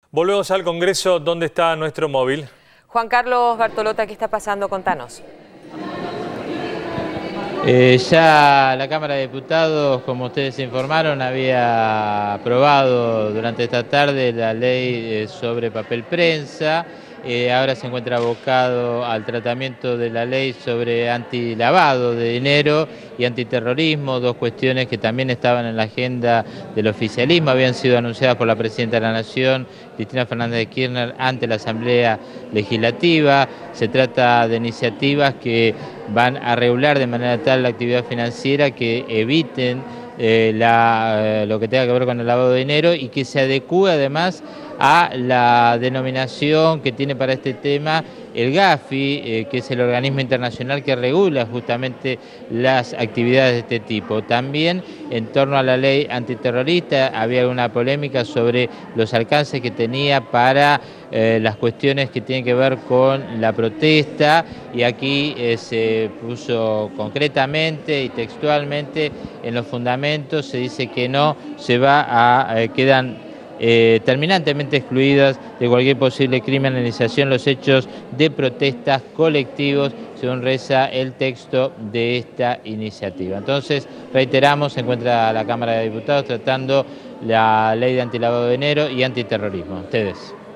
Volvemos al Congreso. ¿Dónde está nuestro móvil? Juan Carlos Bartolota, ¿qué está pasando? Contanos. Ya la Cámara de Diputados, como ustedes informaron, había aprobado durante esta tarde la ley sobre papel prensa. Ahora se encuentra abocado al tratamiento de la ley sobre antilavado de dinero y antiterrorismo, dos cuestiones que también estaban en la agenda del oficialismo, habían sido anunciadas por la Presidenta de la Nación, Cristina Fernández de Kirchner, ante la Asamblea Legislativa. Se trata de iniciativas que van a regular de manera tal la actividad financiera que eviten lo que tenga que ver con el lavado de dinero y que se adecúe además a la denominación que tiene para este tema el GAFI, que es el organismo internacional que regula justamente las actividades de este tipo. También en torno a la ley antiterrorista había alguna polémica sobre los alcances que tenía para las cuestiones que tienen que ver con la protesta, y aquí se puso concretamente y textualmente en los fundamentos, se dice que no se va a, quedan terminantemente excluidas de cualquier posible criminalización los hechos de protestas colectivos, según reza el texto de esta iniciativa. Entonces, reiteramos, se encuentra la Cámara de Diputados tratando la ley de antilavado de dinero y antiterrorismo. Ustedes.